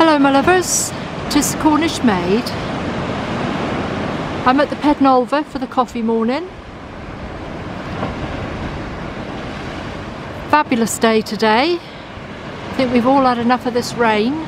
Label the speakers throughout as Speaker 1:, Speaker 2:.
Speaker 1: Hello my lovers, 'tis the Cornish Maid. I'm at the Pednolva for the coffee morning. Fabulous day today. I think we've all had enough of this rain.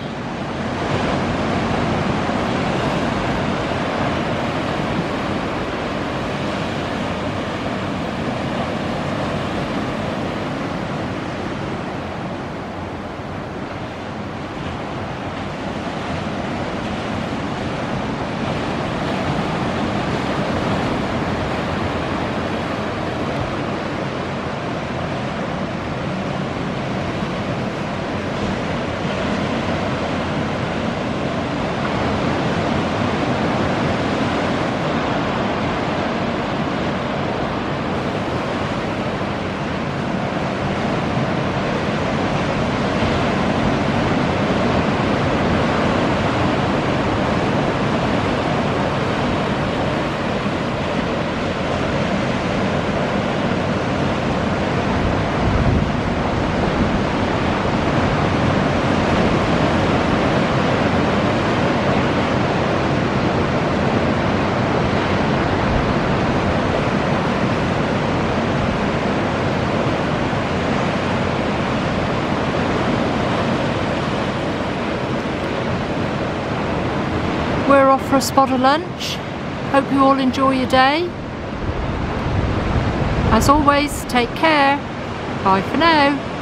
Speaker 1: We're off for a spot of lunch. Hope you all enjoy your day. As always, take care. Bye for now.